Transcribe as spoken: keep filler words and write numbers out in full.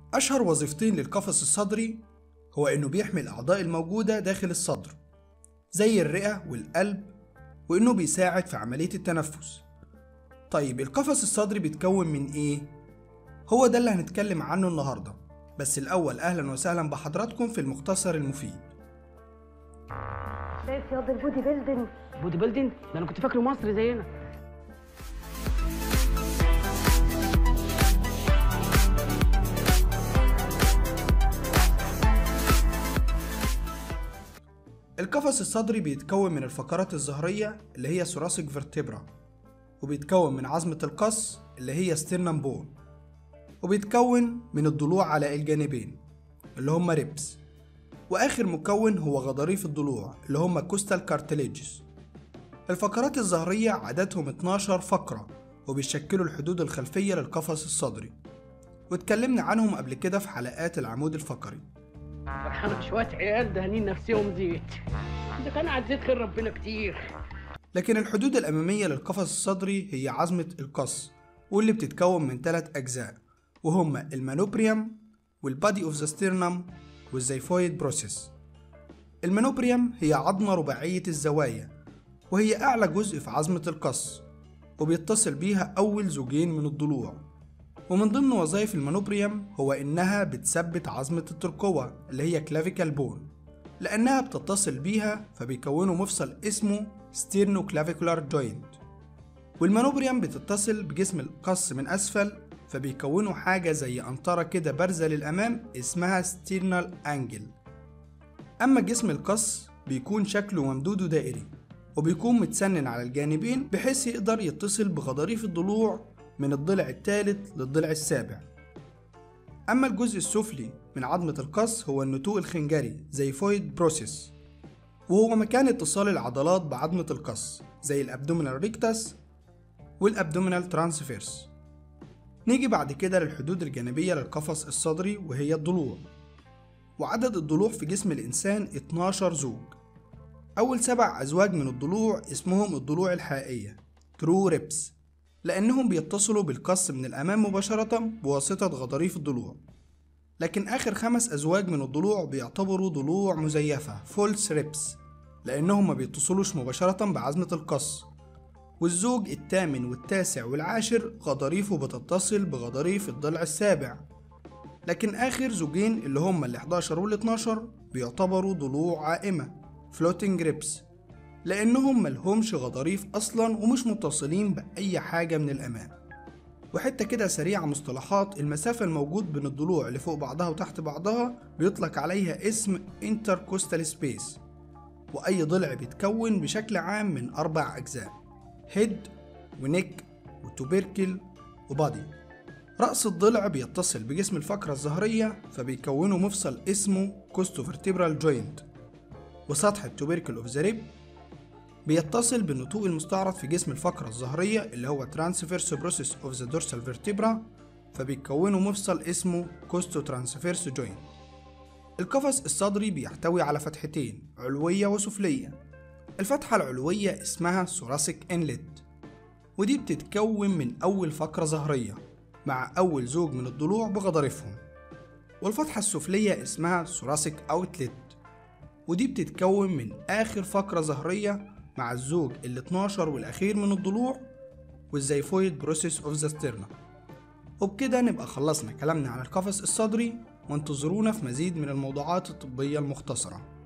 أشهر وظيفتين للقفص الصدري هو إنه بيحمي الأعضاء الموجودة داخل الصدر زي الرئة والقلب، وإنه بيساعد في عملية التنفس. طيب القفص الصدري بيتكون من إيه؟ هو ده اللي هنتكلم عنه النهاردة، بس الأول أهلا وسهلا بحضراتكم في المختصر المفيد. شايف ياض البودي بيلدينج؟ بودي بيلدينج؟ ده انا كنت فاكره مصري زينا. القفص الصدري بيتكون من الفقرات الظهرية اللي هي ثوراسيك فيرتبرا، وبيتكون من عظمة القص اللي هي ستيرنم بون، وبيتكون من الضلوع على الجانبين اللي هم ريبس، وآخر مكون هو غضاريف الضلوع اللي هم كوستال كارتليجز. الفقرات الظهرية عددهم اتناشر فقرة، وبيشكلوا الحدود الخلفية للقفص الصدري، واتكلمنا عنهم قبل كده في حلقات العمود الفقري. فرحانة شوية عيال دهنين نفسهم زيت، ده كان على زيت خير ربنا كتير. لكن الحدود الأمامية للقفص الصدري هي عظمة القص، واللي بتتكون من ثلاث أجزاء، وهما المانوبريم والبادي اوف ذا ستيرنم والزيفويد بروسيس. المانوبريم هي عظمة رباعية الزوايا، وهي أعلى جزء في عظمة القص، وبيتصل بيها أول زوجين من الضلوع. ومن ضمن وظائف المانوبريم هو إنها بتثبت عظمة الترقوة اللي هي كلافيكال بون، لأنها بتتصل بيها فبيكونوا مفصل اسمه ستيرنو كلافيكولار جوينت. والمانوبريم بتتصل بجسم القص من أسفل، فبيكونوا حاجة زي أنطرة كده بارزة للأمام اسمها ستيرنال أنجل. أما جسم القص بيكون شكله ممدود ودائري، وبيكون متسنن على الجانبين بحيث يقدر يتصل بغضاريف الضلوع من الضلع الثالث للضلع السابع. أما الجزء السفلي من عظمة القص هو النتوء الخنجري زيفويد بروسيس، وهو مكان اتصال العضلات بعظمة القص زي الأبدومينال ريكتاس والأبدومينال ترانسفيرس. نيجي بعد كده للحدود الجانبية للقفص الصدري وهي الضلوع، وعدد الضلوع في جسم الإنسان اتناشر زوج. أول سبع أزواج من الضلوع اسمهم الضلوع الحائية ترو ريبس، لأنهم بيتصلوا بالقص من الأمام مباشرة بواسطة غضاريف الضلوع. لكن آخر خمس أزواج من الضلوع بيعتبروا ضلوع مزيفة فولس ريبس، لأنهم ما بيتصلوش مباشرة بعظمة القص. والزوج الثامن والتاسع والعاشر غضاريفه بتتصل بغضاريف الضلع السابع. لكن آخر زوجين اللي هم ال حداشر وال اتناشر بيعتبروا ضلوع عائمة فلوتنج ريبس، لأنهم ملهمش غضاريف أصلا ومش متصلين بأي حاجة من الأمام. وحتى كده سريعة مصطلحات، المسافة الموجود بين الضلوع اللي فوق بعضها وتحت بعضها بيطلق عليها اسم intercostal space. وأي ضلع بيتكون بشكل عام من أربع أجزاء: هيد ونيك وتوبيركل وبادي. رأس الضلع بيتصل بجسم الفقرة الظهرية فبيكونوا مفصل اسمه كوستوفرتبرال جوينت. وسطح التوبيركل اوف ذا ريب بيتصل بالنتوء المستعرض في جسم الفقرة الظهرية اللي هو ترانسفيرس بروسيس اوف ذا دورسال فيرتبرا، فبيكونوا مفصل اسمه كوستو ترانسفيرس جوينت. القفص الصدري بيحتوي على فتحتين علوية وسفلية. الفتحة العلوية اسمها ثوراسيك انلت، ودي بتتكون من أول فقرة ظهرية مع أول زوج من الضلوع بغضاريفهم. والفتحة السفلية اسمها ثوراسيك اوتلت، ودي بتتكون من آخر فقرة ظهرية مع الزوج ال اتناشر والأخير من الضلوع والزيفويد بروسيس اوف ذا ستيرنا. وبكده نبقى خلصنا كلامنا عن القفص الصدري، وانتظرونا في مزيد من الموضوعات الطبية المختصرة.